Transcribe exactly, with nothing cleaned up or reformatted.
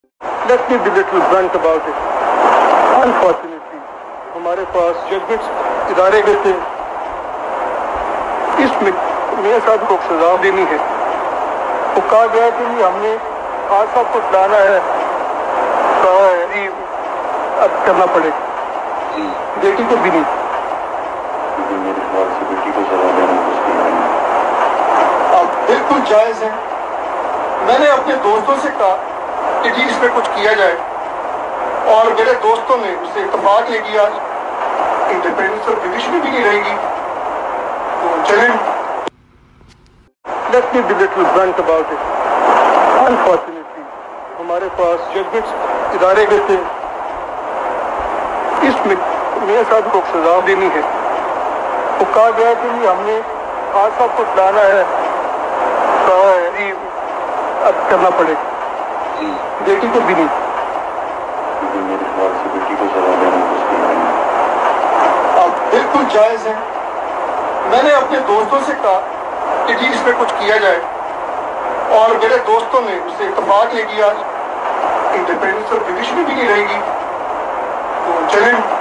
Let me be little blunt about it. Unfortunately, ہمارے پاس judgment ادارے گئے تھے. اس میں میاں صاحب کو سزا دینی ہے. وہ کہا گیا کہ ہم نے خان صاحب کو بلانا ہے. کہا ہے جی اب کرنا پڑے گا. بیٹی کو بھی نہیں. میرے خیال سے بیٹی کو سزا دینا اب بالکل جائز ہے. میں نے اپنے دوستوں سے کہا کہ جی اس میں کچھ کیا جائے، اور میرے دوستوں نے اس سے اتفاق لے کیا. انڈیپینڈنس اور جوڈیشری بھی نہیں رہے گی تو چلیں. Let me be little blunt about it. Unfortunately, ہمارے پاس ججمنٹ ادارے گئے تھے. اس میں میاں صاحب کو سزا دینی ہے. وہ کہا گیا کہ جی ہم نے خان صاحب کو بلانا ہے. کہا ہے جی اب کرنا پڑے گا. بیٹی کو بھی نہیں. میرے خیال سے بیٹی کو سزا دینا اب بالکل جائز ہے. میں نے اپنے دوستوں سے کہا کہ جی اس میں کچھ کیا جائے، اور میرے دوستوں نے اس سے اتفاق لے کیا. انڈیپینڈنس اور جوڈیشری بھی نہیں رہے گی تو چلیں.